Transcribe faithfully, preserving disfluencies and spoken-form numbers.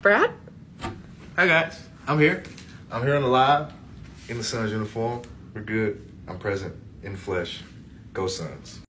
Brad? Hi guys, I'm here. I'm here on the live, in the Suns uniform. We're good. I'm present, in flesh. Go Suns.